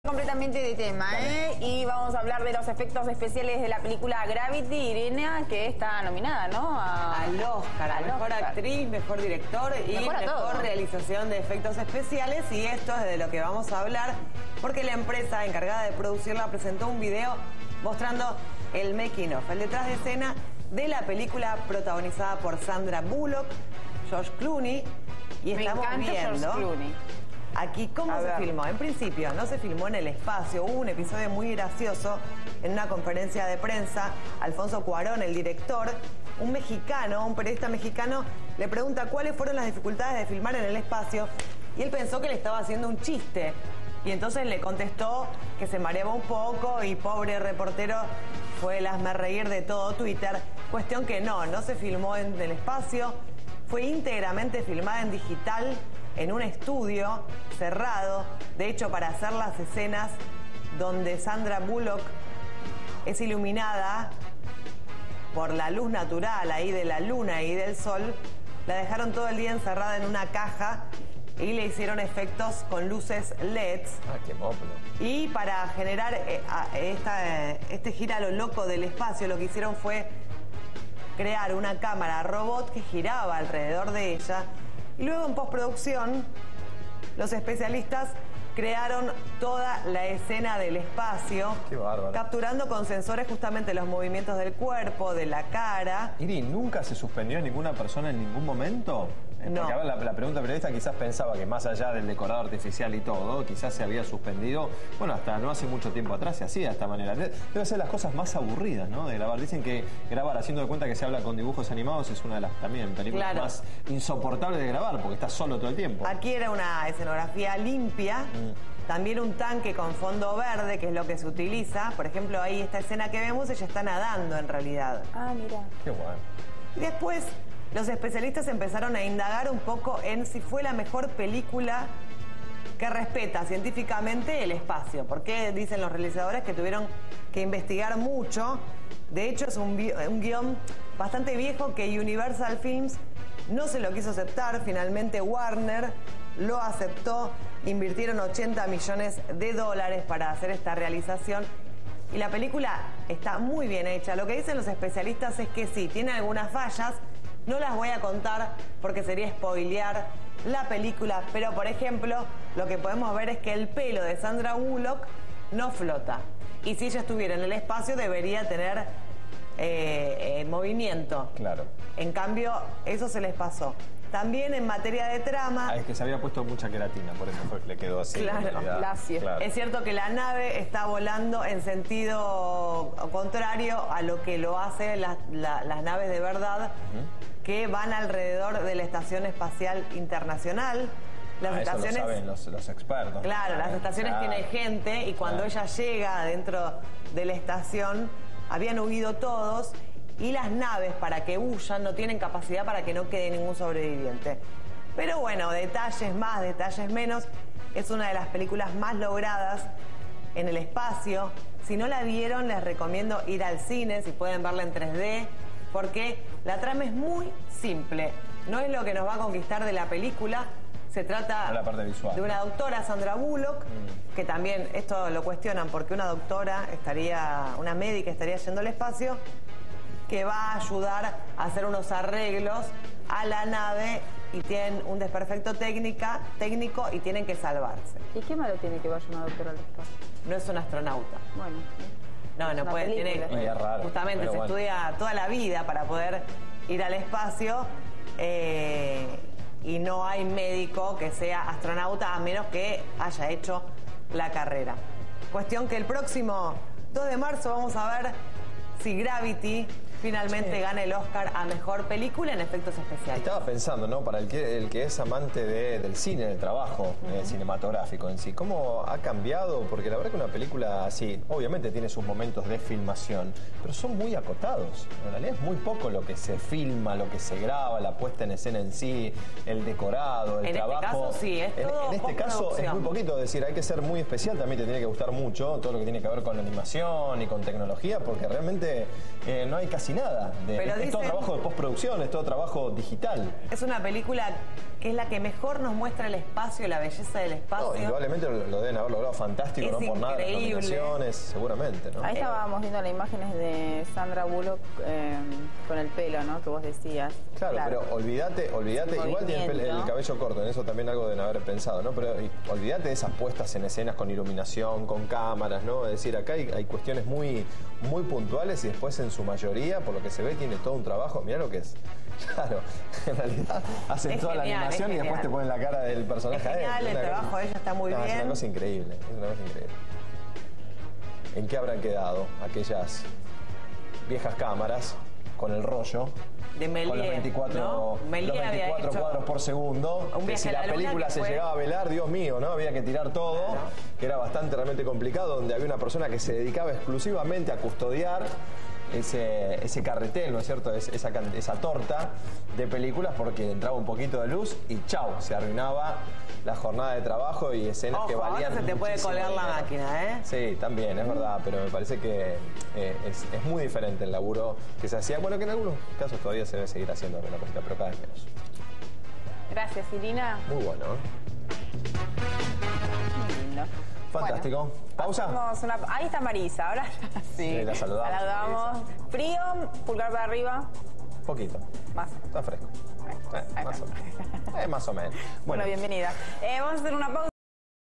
Completamente de tema, y vamos a hablar de los efectos especiales de la película Gravity, Irene, que está nominada, ¿no? Al Oscar, a mejor actriz, mejor director y mejor realización de efectos especiales. Y esto es de lo que vamos a hablar, porque la empresa encargada de producirla presentó un video mostrando el making of, el detrás de escena de la película protagonizada por Sandra Bullock, George Clooney, y estamos viendo aquí cómo se filmó. En principio no se filmó en el espacio, hubo un episodio muy gracioso en una conferencia de prensa. Alfonso Cuarón, el director, un mexicano, un periodista mexicano, le pregunta cuáles fueron las dificultades de filmar en el espacio y él pensó que le estaba haciendo un chiste. Y entonces le contestó que se mareaba un poco y pobre reportero fue el hazmerreír de todo Twitter. Cuestión que no se filmó en el espacio, fue íntegramente filmada en digital en un estudio cerrado. De hecho, para hacer las escenas donde Sandra Bullock es iluminada por la luz natural ahí de la luna y del sol, la dejaron todo el día encerrada en una caja y le hicieron efectos con luces LEDs. Ah, qué moplo. Y para generar este gira a lo loco del espacio, lo que hicieron fue crear una cámara robot que giraba alrededor de ella. Y luego en postproducción, los especialistas crearon toda la escena del espacio. Qué bárbaro. Capturando con sensores justamente los movimientos del cuerpo, de la cara. Iri, ¿nunca se suspendió a ninguna persona en ningún momento? No. Porque ahora la pregunta periodista quizás pensaba que más allá del decorado artificial y todo, quizás se había suspendido, bueno, hasta no hace mucho tiempo atrás se hacía de esta manera. Debe ser las cosas más aburridas, ¿no? De grabar. Dicen que grabar haciendo de cuenta que se habla con dibujos animados es una de las también películas más insoportables de grabar, porque estás solo todo el tiempo. Aquí era una escenografía limpia. También un tanque con fondo verde, que es lo que se utiliza. Por ejemplo, ahí esta escena que vemos, ella está nadando en realidad. Ah, mira. Qué bueno. Y después los especialistas empezaron a indagar un poco en si fue la mejor película que respeta científicamente el espacio. Porque dicen los realizadores que tuvieron que investigar mucho. De hecho, es un guión bastante viejo que Universal Films no se lo quiso aceptar. Finalmente Warner lo aceptó. Invirtieron $80 millones para hacer esta realización. Y la película está muy bien hecha. Lo que dicen los especialistas es que sí, tiene algunas fallas. No las voy a contar porque sería spoilear la película. Pero, por ejemplo, lo que podemos ver es que el pelo de Sandra Bullock no flota. Y si ella estuviera en el espacio debería tener movimiento. Claro. En cambio, eso se les pasó. También en materia de trama... es que se había puesto mucha queratina, por eso fue que le quedó así. Claro. Es cierto que la nave está volando en sentido contrario a lo que lo hacen las naves de verdad, que van alrededor de la Estación Espacial Internacional. Las estaciones, eso lo saben los expertos. Claro, las estaciones tienen gente y cuando ella llega dentro de la estación, habían huido todos. Y las naves, para que huyan, no tienen capacidad para que no quede ningún sobreviviente. Pero bueno, detalles más, detalles menos. Es una de las películas más logradas en el espacio. Si no la vieron, les recomiendo ir al cine, si pueden verla en 3D, porque la trama es muy simple. No es lo que nos va a conquistar de la película. Se trata la parte visual, de una doctora, Sandra Bullock, que también esto lo cuestionan porque una médica estaría yendo al espacio, que va a ayudar a hacer unos arreglos a la nave y tienen un desperfecto técnico y tienen que salvarse. ¿Y qué malo tiene que vaya una doctora al espacio? No es un astronauta. Bueno. No puede, tiene, raro, justamente se estudia toda la vida para poder ir al espacio y no hay médico que sea astronauta a menos que haya hecho la carrera. Cuestión que el próximo 2 de marzo vamos a ver si Gravity finalmente gana el Oscar a Mejor Película en Efectos Especiales. Estaba pensando, ¿no? Para el que es amante del cine, del trabajo cinematográfico en sí, ¿cómo ha cambiado? Porque la verdad que una película así, obviamente tiene sus momentos de filmación, pero son muy acotados. En realidad es muy poco lo que se filma, lo que se graba, la puesta en escena en sí, el decorado, el trabajo. En este caso sí, es todo en este caso es muy poquito, es decir, hay que ser muy especial, también te tiene que gustar mucho todo lo que tiene que ver con la animación y con tecnología, porque realmente no hay casi nada. Es todo trabajo de postproducción, es todo trabajo digital. Es una película que es la que mejor nos muestra el espacio, la belleza del espacio. No, indudablemente lo deben haber logrado fantástico, Es no por nada las increíble. nominaciones, seguramente, ¿no? Ahí estábamos viendo las imágenes de Sandra Bullock con el pelo, ¿no? Que vos decías. Claro, pero olvídate, igual tiene el cabello corto, en eso también algo deben haber pensado, ¿no? Pero olvídate de esas puestas en escenas con iluminación, con cámaras, ¿no? Es decir, acá hay cuestiones muy puntuales y después en su mayoría, por lo que se ve, tiene todo un trabajo. Mirá lo que es. Claro, en realidad hacen Es toda genial, la animación y después te ponen la cara del personaje Es genial, adentro. el trabajo de ella está muy bien. Es una cosa increíble, es una cosa increíble. ¿En qué habrán quedado aquellas viejas cámaras con el rollo? De Méliès, con los 24, ¿no? Méliès los 24 cuadros por segundo. Un Que viaje si a la la luna película que se fue- llegaba a velar, Dios mío, ¿no? Había que tirar todo, Claro. que era bastante realmente complicado, donde había una persona que se dedicaba exclusivamente a custodiar ese carretel, ¿no es cierto? Esa torta de películas, porque entraba un poquito de luz y chau, se arruinaba la jornada de trabajo y escenas que Ojo, valían ahora se te puede muchísimo colgar la dinero. máquina, ¿eh? Sí, también, es verdad, pero me parece que es muy diferente el laburo que se hacía, bueno, que en algunos casos todavía se debe seguir haciendo alguna cosita, pero cada vez menos. Gracias, Irina. Muy bueno, Muy lindo. fantástico. Bueno, ¿Pausa? ahí está Marisa, ahora sí. Sí, la saludamos, Saludamos. Frío, pulgar para arriba. Poquito, Más. está fresco. Más o menos. Más o menos. Bueno, bienvenida. Vamos a hacer una pausa.